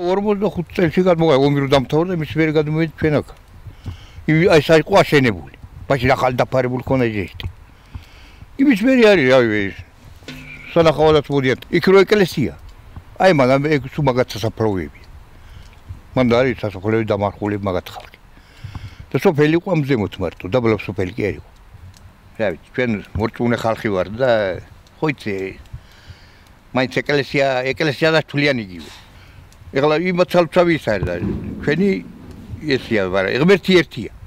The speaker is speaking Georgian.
45 წელში გადმოვა ომი რო დამთავრდა, მის ვერ გადმოვედი ჩვენ აქ. აი ეს იყო აშენებული. ბაში ახალ დაფარებული ქონა ჟესტი. იმის ვერი არის, რავი, სანახავადაც მოდიან. იქ რო ეკლესია. აი მაგრამ ეგ თუ მაგათ სასაფლაოებია. მან არის სასაფლაოები დამარხული მაგათ ხალხი. და სოფელი იყო ამ ზემოთ მარტო, დაბლა სოფელი კი არ იყო. რა ვიცი, ჩვენ მორწმუნე ხალხი ვარ და ხო იცი მაინც ეკლესია და თვლიანი იგივე. ეხლა იმათ ცალ-ცალ ის არის და ჩვენი ესია, მაგრამ ღმერთი ერთია.